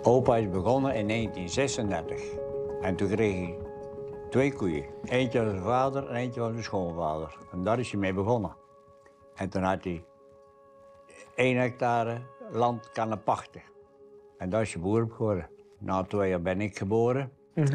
Opa is begonnen in 1936. En toen kreeg hij 2 koeien. Eentje van zijn vader en eentje van zijn schoonvader. En daar is hij mee begonnen. En toen had hij 1 hectare land kunnen pachten. En daar is hij boer op geworden. Na 2 jaar ben ik geboren.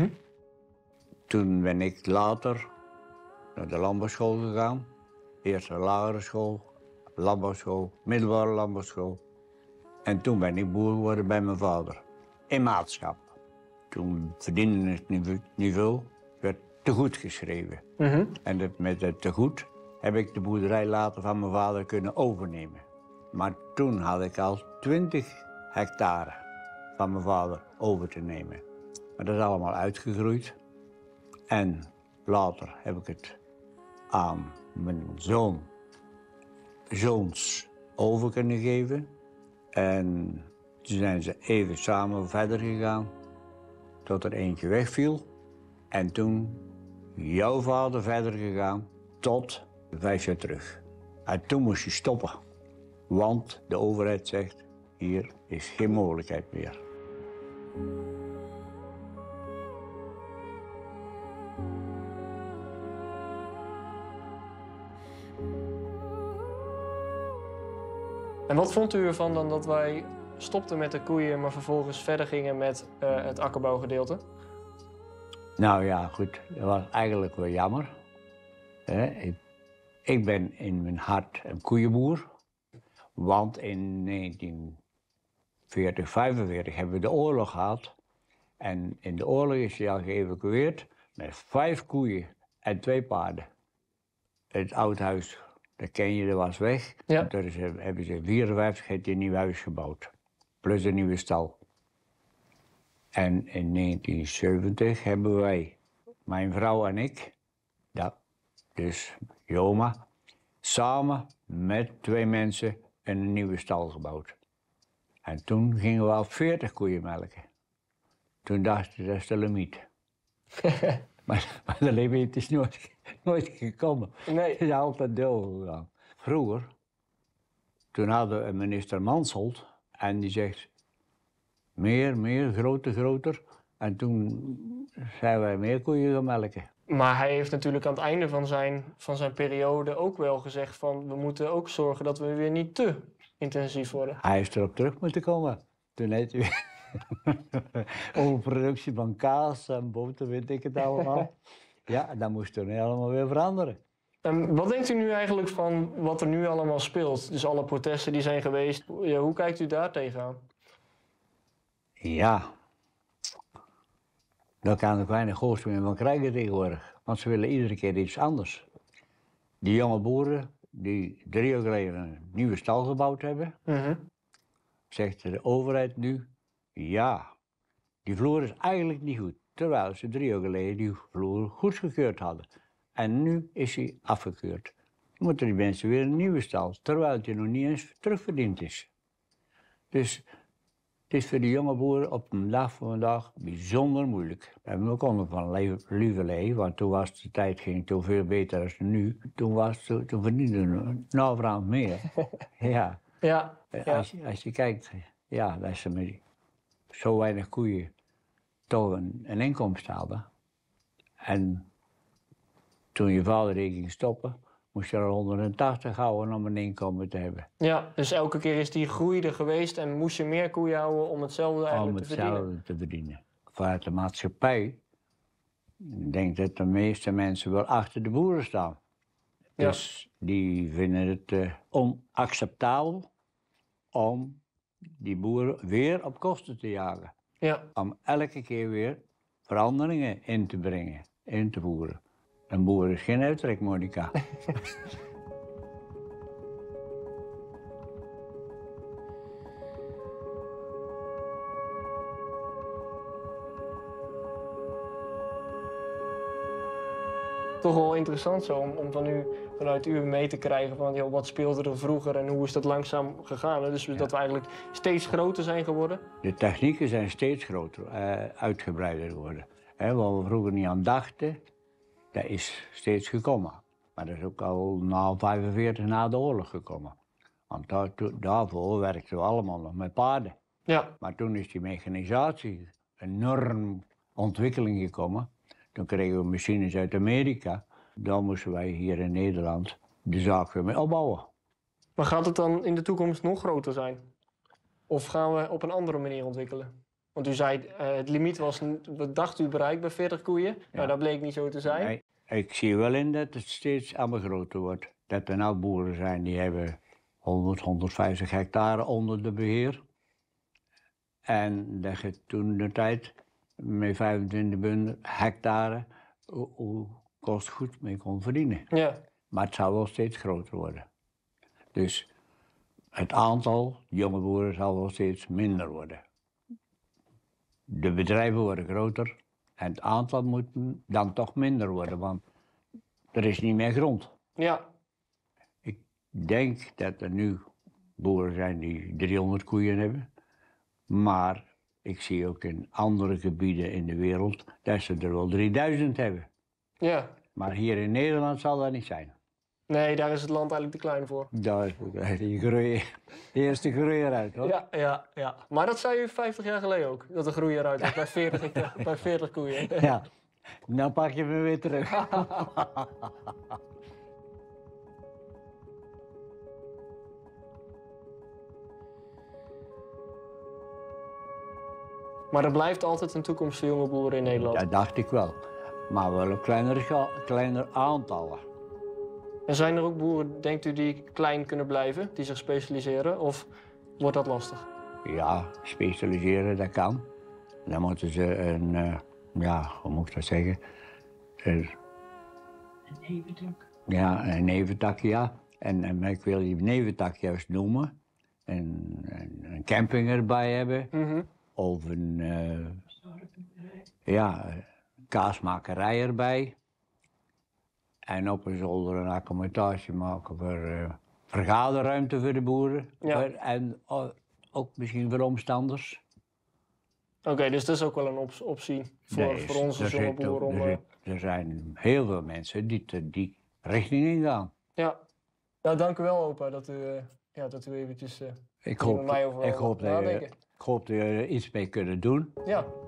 Toen ben ik later naar de landbouwschool gegaan. Eerst een lagere school, landbouwschool, middelbare landbouwschool. En toen ben ik boer geworden bij mijn vader. In maatschap. Toen verdiende ik niet veel, werd te goed geschreven. En met het te goed heb ik de boerderij later van mijn vader kunnen overnemen. Maar toen had ik al 20 hectare van mijn vader over te nemen. Maar dat is allemaal uitgegroeid. En later heb ik het aan mijn zoons over kunnen geven. En toen zijn ze even samen verder gegaan, tot er eentje wegviel. En toen jouw vader verder gegaan, tot 5 jaar terug. En toen moest je stoppen, want de overheid zegt, hier is geen mogelijkheid meer. En wat vond u ervan dan dat wij stopten met de koeien, maar vervolgens verder gingen met het akkerbouwgedeelte? Nou ja, goed, dat was eigenlijk wel jammer. Ik ben in mijn hart een koeienboer. Want in 1940, 45 hebben we de oorlog gehad. En in de oorlog is hij al geëvacueerd met 5 koeien en 2 paarden. Het oud huis, dat ken je, dat was weg. Ja. Toen hebben ze in 1954 een nieuw huis gebouwd. Plus een nieuwe stal. En in 1970 hebben wij, mijn vrouw en ik, dus Joma, samen met 2 mensen een nieuwe stal gebouwd. En toen gingen we al 40 koeien melken. Toen dachten we, dat is de limiet. maar de limiet is nooit gekomen. Nee. Het is altijd doorgegaan. Vroeger, toen hadden we een minister Mansholt en die zegt, meer, groter. En toen zijn wij meer koeien gaan melken. Maar hij heeft natuurlijk aan het einde van zijn periode ook wel gezegd van, we moeten ook zorgen dat we weer niet te intensief worden. Hij is erop terug moeten komen. Toen heeft hij overproductie van kaas en boter, weet ik het allemaal. Ja, dat moest toen helemaal weer veranderen. En wat denkt u nu eigenlijk van wat er nu allemaal speelt? Dus alle protesten die zijn geweest, ja, hoe kijkt u daar tegenaan? Ja, daar kan ik weinig goeds meer van krijgen tegenwoordig. Want ze willen iedere keer iets anders. Die jonge boeren die 3 jaar geleden een nieuwe stal gebouwd hebben, zegt de overheid nu, ja, die vloer is eigenlijk niet goed. Terwijl ze 3 jaar geleden die vloer goedgekeurd hadden. En nu is hij afgekeurd. Dan moeten die mensen weer een nieuwe stal, terwijl die nog niet eens terugverdiend is. Dus het is voor de jonge boeren op een dag van vandaag bijzonder moeilijk. En we konden van lieverlee, want toen was de tijd ging toen veel beter dan nu. Toen verdienden we navrant meer. Ja. Ja. Als je kijkt, ja, dat ze met zo weinig koeien toch een inkomst hadden. En toen je vader ging stoppen, moest je er 180 houden om een inkomen te hebben. Ja, dus elke keer is die groei er geweest en moest je meer koeien houden om hetzelfde eigenlijk te verdienen? Om hetzelfde te verdienen. Vanuit de maatschappij, ik denk dat de meeste mensen wel achter de boeren staan. Ja. Dus die vinden het onacceptabel om die boeren weer op kosten te jagen. Ja. Om elke keer weer veranderingen in te brengen, in te voeren. Een boer is geen uittrekmonica. Toch wel interessant zo om vanuit u mee te krijgen van joh, wat speelde er vroeger en hoe is dat langzaam gegaan. Dus dat we eigenlijk steeds groter zijn geworden. De technieken zijn steeds groter, uitgebreider geworden. Waar we vroeger niet aan dachten, dat is steeds gekomen. Maar dat is ook al na 45 na de oorlog gekomen. Want daarvoor werkten we allemaal nog met paarden. Ja, Maar toen is die mechanisatie enorm ontwikkeling gekomen. Toen kregen we machines uit Amerika. Dan moesten wij hier in Nederland de zaak weer mee opbouwen. maar gaat het dan in de toekomst nog groter zijn? Of gaan we op een andere manier ontwikkelen? Want u zei, het limiet was, wat dacht u bereikt bij 40 koeien? Ja. Nou, dat bleek niet zo te zijn. Nee, ik zie wel in dat het steeds allemaal groter wordt. Dat er nou boeren zijn die hebben 100, 150 hectare onder de beheer. En dat je toen de tijd met 25 hectare kost goed mee kon verdienen. Ja, Maar het zou wel steeds groter worden. Dus het aantal jonge boeren zal wel steeds minder worden. De bedrijven worden groter en het aantal moet dan toch minder worden, want er is niet meer grond. ja, Ik denk dat er nu boeren zijn die 300 koeien hebben, maar ik zie ook in andere gebieden in de wereld dat ze er wel 3000 hebben. ja. Maar hier in Nederland zal dat niet zijn. Nee, daar is het land eigenlijk te klein voor. Daar is die groei, de eerste groei eruit, hoor. Ja, ja, ja. Maar dat zei u 50 jaar geleden ook, dat de groei eruit was bij 40, bij 40 koeien. Ja, nou pak je me weer terug. Maar er blijft altijd een toekomst voor jonge boeren in Nederland. Dat dacht ik wel. Maar wel op kleiner aantallen. En zijn er ook boeren, denkt u, die klein kunnen blijven, die zich specialiseren? Of wordt dat lastig? Ja, specialiseren, dat kan. Dan moeten ze ja, hoe moet ik dat zeggen? Een neventak. Ja, een neventak, ja. En ik wil die neventak juist noemen. Een camping erbij hebben. Of een ja, kaasmakerij erbij. En op een zolder een accommodatie maken voor vergaderruimte voor de boeren. Ja. En ook misschien voor omstanders. Oké, dus dat is ook wel een optie voor onze jonge boeren om... Er zijn heel veel mensen die richting ingaan. Ja. Nou, dank u wel, opa, dat u eventjes Ik hier met mij over hoop dat nadenken. ik hoop dat je er iets mee kunnen doen. Ja.